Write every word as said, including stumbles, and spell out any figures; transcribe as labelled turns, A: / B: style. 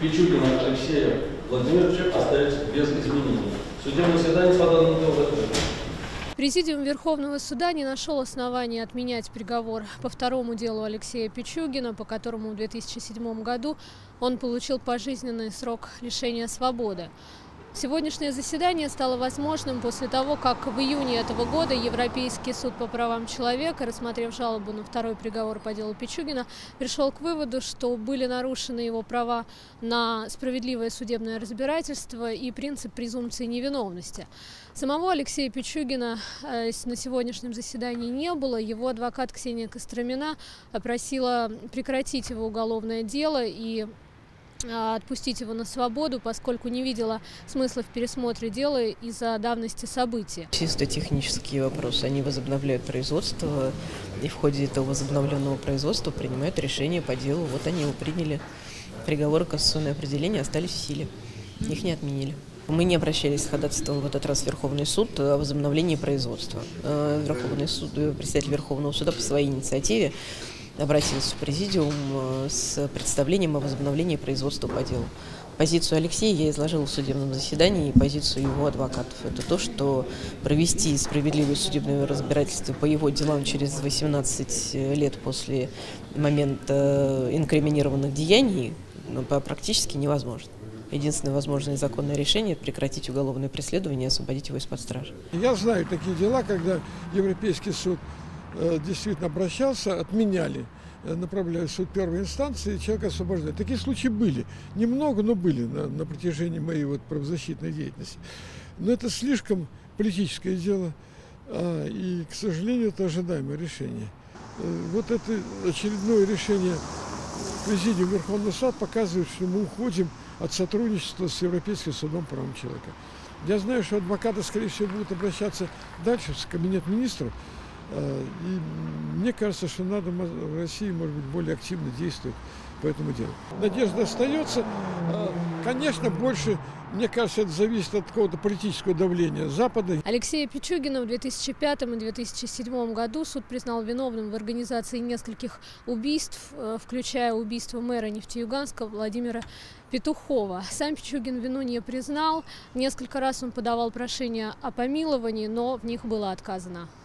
A: Пичугина Алексея Владимировича остается без изменений. Судебное заседание по данному делу закрыто.
B: Президиум Верховного суда не нашел оснований отменять приговор по второму делу Алексея Пичугина, по которому в две тысячи седьмом году он получил пожизненный срок лишения свободы. Сегодняшнее заседание стало возможным после того, как в июне этого года Европейский суд по правам человека, рассмотрев жалобу на второй приговор по делу Пичугина, пришел к выводу, что были нарушены его права на справедливое судебное разбирательство и принцип презумпции невиновности. Самого Алексея Пичугина э, на сегодняшнем заседании не было. Его адвокат Ксения Костромина просила прекратить его уголовное дело и отпустить его на свободу, поскольку не видела смысла в пересмотре дела из-за давности событий.
C: Чисто технические вопросы. Они возобновляют производство, и в ходе этого возобновленного производства принимают решение по делу. Вот они его приняли. Приговоры кассационное определение остались в силе. Их не отменили. Мы не обращались с ходатайством в этот раз в Верховный суд о возобновлении производства. Верховный суд, председатель Верховного суда по своей инициативе обратился в президиум с представлением о возобновлении производства по делу. Позицию Алексея я изложила в судебном заседании и позицию его адвокатов. Это то, что провести справедливое судебное разбирательство по его делам через восемнадцать лет после момента инкриминированных деяний практически невозможно. Единственное возможное законное решение – это прекратить уголовное преследование и освободить его из-под стражи.
D: Я знаю такие дела, когда Европейский суд действительно обращался, отменяли, направляли в суд первой инстанции, человека освобождали. Такие случаи были. Немного, но были на, на протяжении моей вот правозащитной деятельности. Но это слишком политическое дело, а, и, к сожалению, это ожидаемое решение. Вот это очередное решение Президиума Верховного суда показывает, что мы уходим от сотрудничества с Европейским судом по правам человека. Я знаю, что адвокаты, скорее всего, будут обращаться дальше в кабинет министров. И мне кажется, что надо в России, может быть, более активно действовать по этому делу. Надежда остается. Конечно, больше, мне кажется, это зависит от какого-то политического давления Запада.
B: Алексея Пичугина в две тысячи пятом и две тысячи седьмом году суд признал виновным в организации нескольких убийств, включая убийство мэра Нефтеюганска Владимира Петухова. Сам Пичугин вину не признал. Несколько раз он подавал прошение о помиловании, но в них было отказано.